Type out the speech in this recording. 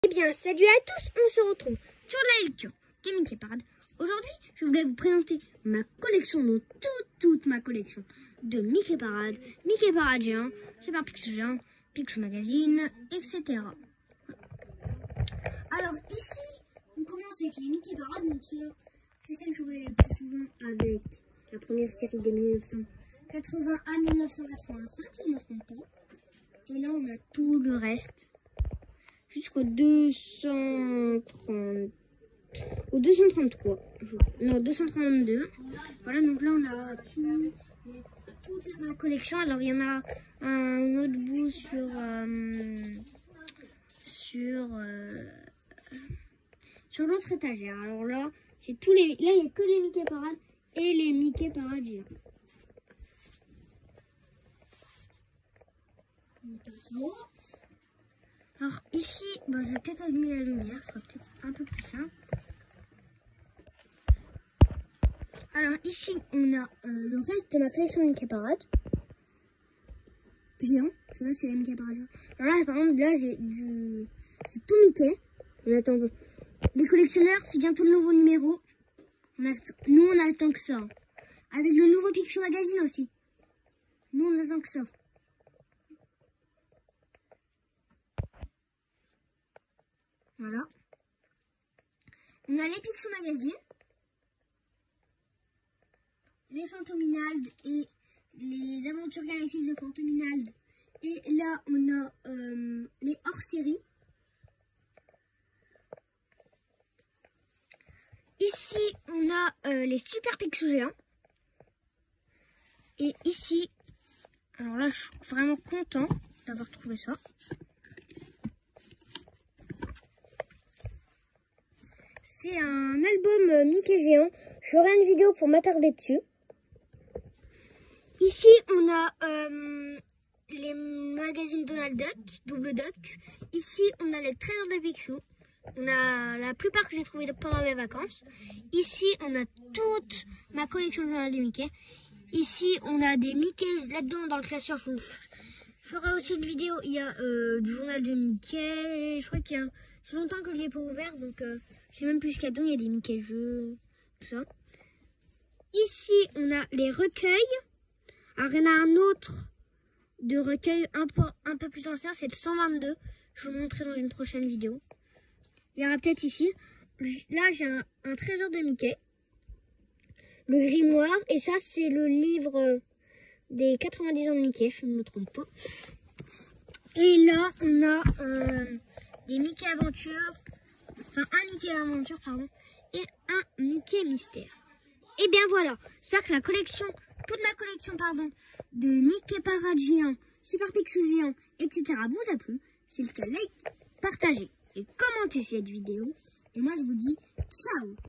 Eh bien, salut à tous, on se retrouve sur la lecture de Mickey Parade. Aujourd'hui, je voulais vous présenter ma collection, donc toute ma collection de Mickey Parade géant, Super Pixel géant, Pixel Magazine, etc. Alors ici, on commence avec les Mickey Parade, donc c'est celle que vous voyez le plus souvent avec la première série de 1980 à 1985, si je ne me trompe pas. Et là, on a tout le reste. Jusqu'au 233, non 232. Voilà, donc là on a toute ma collection. Alors il y en a un autre bout sur l'autre étagère. Alors là, c'est tous les, là il n'y a que les Mickey Parade et les Mickey Parade géants. Alors ici, je vais peut-être allumer la lumière, ça sera peut-être un peu plus simple. Alors ici, on a le reste de ma collection Mickey Parade géant. Parce que là, c'est la Mickey Parade géant. Alors là, par exemple, là, c'est tout Mickey. On attend. Les collectionneurs, c'est bientôt le nouveau numéro. Nous, on attend que ça. Avec le nouveau Pixel Magazine aussi. Nous, on attend que ça. Voilà. On a les Pixel Magazine, les Fantominald et les Aventures Galactiques de Fantominald. Et là, on a les hors-série. Ici, on a les Super Pixel géants. Et ici, alors là, je suis vraiment content d'avoir trouvé ça. C'est un album Mickey géant. Je ferai une vidéo pour m'attarder dessus. Ici, on a les magazines Donald Duck, Double Duck. Ici, on a les trésors de Picsou. On a la plupart que j'ai trouvé pendant mes vacances. Ici, on a toute ma collection de journal de Mickey. Ici, on a des Mickey là-dedans dans le classeur. Je vous ferai aussi une vidéo. Il y a du journal de Mickey. Je crois qu'il y a... C'est longtemps que je l'ai pas ouvert, donc je sais même plus ce qu'il y a dedans. Il y a des Mickey jeux, tout ça. Ici, on a les recueils. Alors, il y en a un autre de recueil un peu plus ancien, c'est le 122. Je vais vous montrer dans une prochaine vidéo. Il y aura peut-être ici. Là, j'ai un trésor de Mickey. Le grimoire. Et ça, c'est le livre des 90 ans de Mickey, je ne me trompe pas. Et là, on a... des Mickey Aventures, enfin un Mickey Aventure, pardon, et un Mickey Mystère. Et bien voilà, j'espère que la collection, toute ma collection, pardon, de Mickey Parade géant, Super Pixel géant, etc. vous a plu. C'est le cas, like, partagez et commentez cette vidéo. Et moi je vous dis ciao.